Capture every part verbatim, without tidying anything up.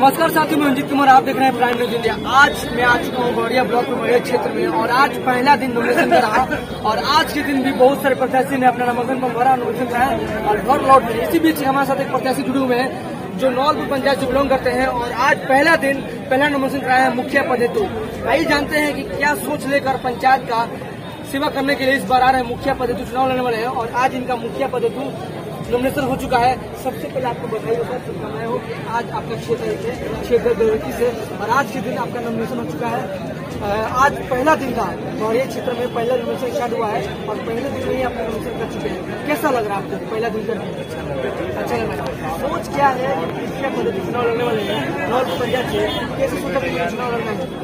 नमस्कार साथियों, मैं रंजीत कुमार, आप देख रहे हैं प्राइम न्यूज इंडिया। आज मैं आ चुका हूँ गौड़िया ब्लॉक के मड़िया क्षेत्र में और आज पहला दिन नॉमिनेशन का रहा और आज के दिन भी बहुत सारे प्रत्याशी ने अपना नामांकन पर भरा, नॉमिनेशन कराया और घर लौट गए। इसी बीच हमारे साथ एक प्रत्याशी जुड़े हुए हैं जो नौलपुर पंचायत से बिलोंग करते हैं और आज पहला दिन पहला नॉमिनेशन कराया है मुखिया पद हेतु। आइए जानते हैं कि क्या सोच लेकर पंचायत का सेवा करने के लिए इस बार आ रहे हैं, मुखिया पद हेतु चुनाव लड़ने वाले हैं और आज इनका मुखिया पद हेतु नॉमिनेशन हो चुका है। सबसे पहले आपको बधाई हो, शुभकामनाएं हो कि आज आपका क्षेत्र है क्षेत्र देवती से और आज के दिन आपका नॉमिनेशन हो चुका है। आज पहला दिन था गौड़िया क्षेत्र में, पहला नॉमिनेशन स्टार्ट हुआ है और पहले दिन में ही आपका नॉमिनेशन कर चुके हैं। कैसा लग रहा है आपको पहला दिन कर? अच्छा लग रहा है। सोच क्या है मुखिया पद हेतु चुनाव लड़ने वाले हैं नौलपुर पंचायत से, कैसे सोचा कि चुनाव लड़ना है?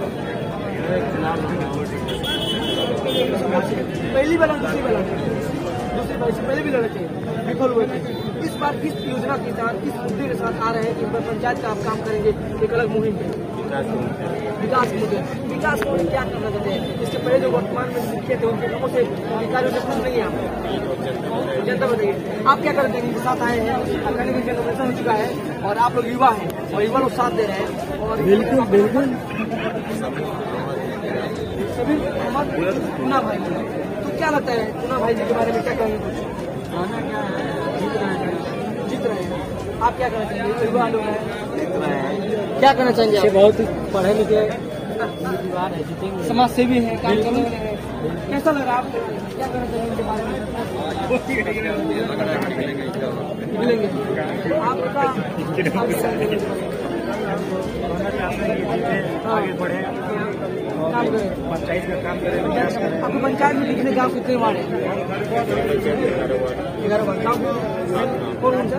पहली बार दूसरी बार दूसरी बार से पहले भी लड़े थे, विफल हुए थे। इस बार किस योजना के साथ, किस मुद्दे के साथ आ रहे हैं कि पंचायत का आप काम करेंगे एक अलग मुहिम पे? विकास मुद्दे विकास मुद्दे क्या करना चाहते हैं? इसके पहले जो वर्तमान में मुखिया थे उनके कामों से अधिकारियों से खुश नहीं है आप? जनता बताइए आप क्या करते हैं? इनके साथ आए हैं, अखाड़े में नॉमिनेशन हो चुका है और आप लोग युवा हैं और युवा लोग साथ दे रहे हैं और बिल्कुल बिल्कुल सभी पूना भाई। तो क्या लगता है पूना भाई जी के बारे में क्या कहेंगे? कुछ जीत रहे हैं, आप क्या करना चाहेंगे? युवा लोग हैं, क्या करना चाहेंगे? बहुत पढ़े लिखे समाज सेवी है, काम करने वाले हैं। कैसा लग रहा है आपको? क्या करना चाहेंगे इनके बारे में? मिलेंगे आपका आगे बढ़े, काम करें, पंचायत का काम करें। आपको पंचायत में कितने गाँव कितने वार्ड है? ग्यारह वार्ड। गाँव कौन कौन सा?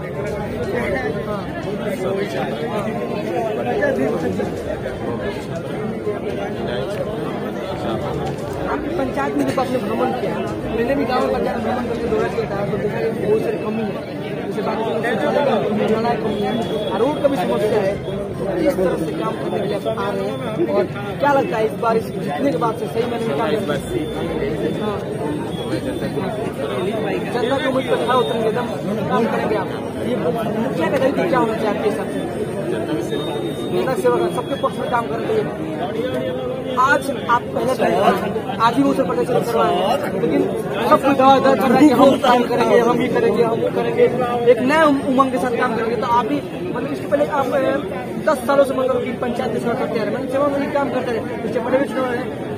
आपकी पंचायत में जब आपने भ्रमण किया, मैंने भी गाँव में पंचायत भ्रमण करके दौरा किया था तो देखा कि बहुत सारी कमी है, जैसे बाकी कमी है, रोड का भी समस्या है। तो इस तरह से काम करने के लिए आप आ रहे हैं और क्या लगता है इस बार इस जीतने के बाद से सही मैंने काम जनता को मुझ पर खड़ा उतरेंगे, एकदम काम करेंगे आप? ये मुखिया का दायित्व क्या होना चाहिए आपके हिसाब से? जनता सेवा का सबके पक्ष में काम करेंगे। आज आप पहले पहले आज ही उत्तर प्रदेश में करवाए हैं, लेकिन सब कुछ दवा दर्द कर रहा है कि हम काम करेंगे, हम भी करेंगे, हम करेंगे, एक नए उमंग के साथ काम करेंगे। तो आप भी मतलब इसके पहले आप दस सालों से मतलब कि पंचायत की सेवा करते हैं, मतलब सेवा में काम करते रहे, इससे पहले भी चुनाव है